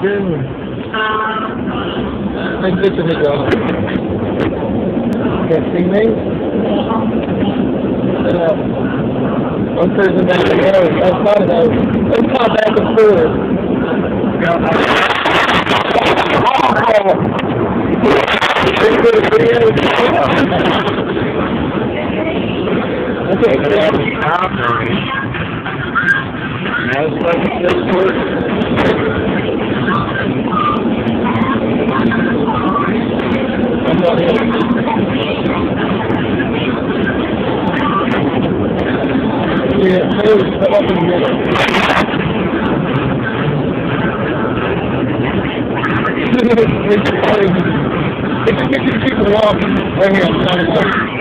doing? Like this is a dog. Can't see me? One person back and forth. That's part of that. Let's call back and forth. Okay, now it's like this work. Yeah, please, come up and get it. It's 50 people walking right here.